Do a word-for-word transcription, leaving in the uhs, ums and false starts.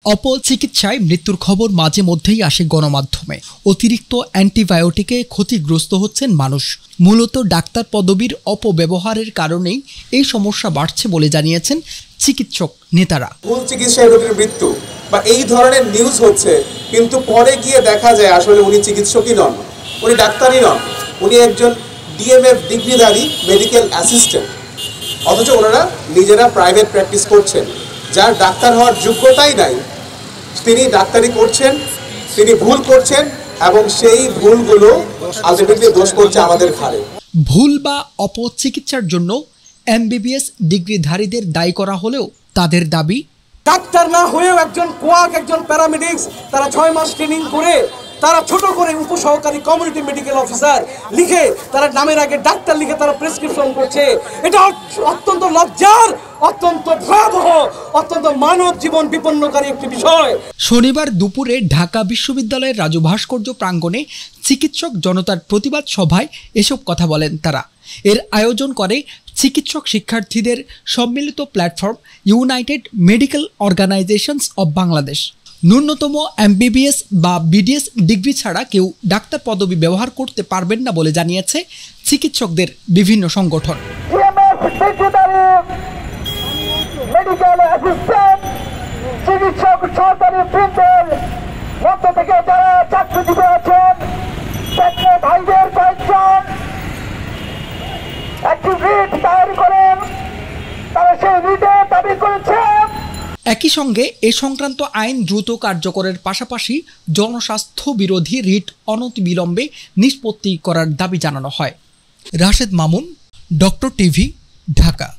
অপচিকিৎসায় মৃত্যুর খবর মাঝে মধ্যেই আসে গণমাধ্যমে। অতিরিক্ত অ্যান্টিবায়োটিকে ক্ষতিগ্রস্ত হচ্ছেন মানুষ। মূলত ডাক্তার পদবীর অপব্যবহারের কারণেই এই সমস্যা বাড়ছে বলে জানিয়েছেন চিকিৎসক নেতারা। ভুল চিকিৎসায় রোগীর মৃত্যু বা এই ধরনের নিউজ হচ্ছে, কিন্তু পরে গিয়ে দেখা যায় আসলে উনি চিকিৎসকই নন, উনি ডাক্তারই নন, উনি একজন ডিএমএফ ডিগ্রিধারী মেডিকেল অ্যাসিস্ট্যান্ট। অথচ ওনারা নিজেরা প্রাইভেট প্র্যাকটিস করছেন, যার ডাক্তার হওয়ার যোগ্যতাই নাই, তিনি ডাক্তারি করছেন, তিনি ভুল করছেন এবং সেই ভুলগুলো আলটিমেটলি দোষ করছে আমাদের ঘাড়ে। ভুল বা অপচিকিৎসার জন্য এমবিবিএস ডিগ্রিধারীদের দায়ী করা হলেও তাদের দাবি, ডাক্তার না হয়েও একজন কোয়াক, একজন প্যারামেডিক্স, তারা ছয় মাস ট্রেনিং করে তারা ছোট করে উপসহকারী কমিউনিটি মেডিকেল অফিসার লিখে, তারা নামের আগে ডাক্তার লিখে তারা প্রেসক্রিপশন করছে। এটা অত্যন্ত লজ্জার, অত্যন্ত ভয়াবহ, অত্যন্ত মানব জীবন বিপন্নকারী একটি বিষয়। শনিবার দুপুরে ঢাকা বিশ্ববিদ্যালয়ের রাজু ভাস্কর্য প্রাঙ্গণে চিকিৎসক জনতার প্রতিবাদ সভায় এসব কথা বলেন তারা। এর আয়োজন করে চিকিৎসক শিক্ষার্থীদের সম্মিলিত platform united medical organisations of Bangladesh. ন্যূনতম এমবিবিএস বা বিডিএস ডিগ্রি ছাড়া কেউ ডাক্তার পদবি ব্যবহার করতে পারবেন না বলে জানিয়েছে চিকিৎসকদের বিভিন্ন সংগঠন। একই সঙ্গে এ সংক্রান্ত আইন দ্রুত কার্যকরের পাশাপাশি জনস্বাস্থ্য বিরোধী রিট অনতিবিলম্বে নিষ্পত্তি করার দাবি জানানো হয়। Rashed Mamun, doctor TV, Dhaka.